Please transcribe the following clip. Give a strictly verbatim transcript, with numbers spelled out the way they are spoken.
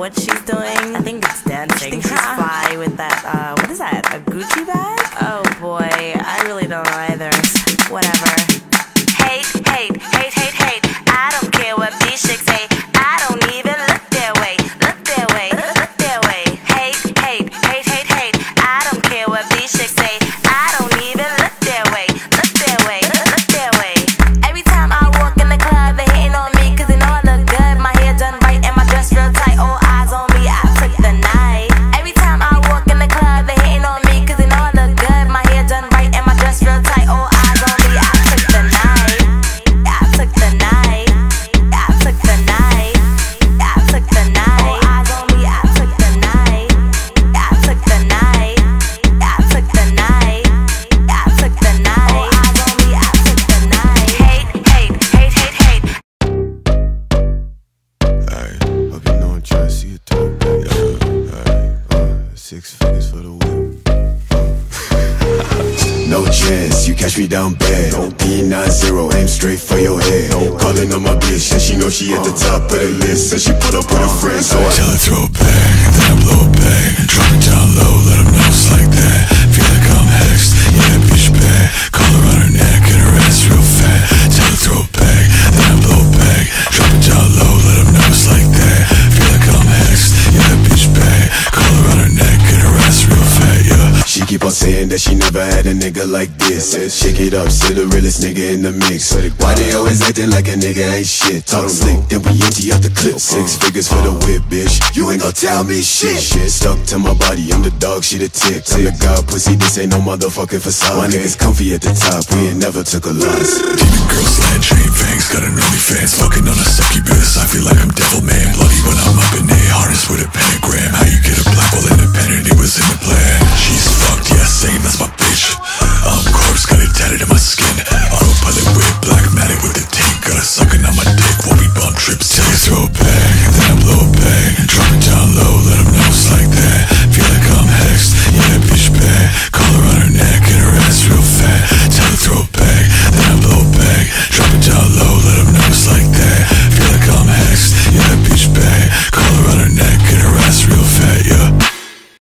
what she's doing. I think it's dancing. She's fly with that, uh, what is that, a Gucci bag? Oh boy, I really don't know either. Whatever. Hate, hate, hate, hate, hate. I don't care what these chicks say. I don't even look their way. Look their way, look, look their way. Hate, hate, hate, hate, hate. I don't care what these chicks say. I don't even look their way. Look their way, look, look their way. Every time I walk in the club, they hating on me cause they know I look good. My hair done right and my dress real tight. All eyes on me, I took the night. Every time I walk in the club, they hating on me cause they know I look good. My hair done right and my dress real tight. All eyes on me, I took the night. I took the night. I took the night. I took the night. All eyes on me, I took the night. I took the night. I took the night. I took the night. All eyes on me, I took the night. Hate, hate, hate, hate, hate. Ay, hope you know I'm trying to see it through, baby. Ay, uh, six figures for the whip. No chance, you catch me down bad. D nine zero, aim straight for your head. Calling on my bitch, and she know she at the top of the list. And she put up with her friends, so I tell her throw it back, then I blow it back. Drop it down low, let them know it's like that. Feel like I'm hexed, yeah, that bitch bad. Collar on her neck and her ass real fat. Tell her throw it back, then I blow it back. Drop it down low, let them know it's like that. Feel like I'm hexed, yeah, that bitch bad. Collar on her neck and her ass real fat, yeah. She keep on saying that she never had a nigga like this. Shake it up, still the realest nigga in the mix. Why they always acting like a nigga ain't shit? Talk slick, then we empty out the clip. Six figures for the whip, bitch. You ain't gon' tell me shit. Shit stuck to my body, I'm the dog, she the tick. I'm the god pussy, this ain't no motherfucking facade. My niggas comfy at the top, we ain't never took a loss. Demon girl, slant chain fangs, got an OnlyFans. Fucking on a succubus, I feel like I'm devil man. Bloody when I'm up in there, harness with a pentagram. How you get a black hole independent, it was in the plan. She's fucked, yeah, same, that's my bitch. I'm corpse, got it tatted in my skin. Autopilot with black matic with the tank. Got a sucking on my dick while we bump trips. Till you throw it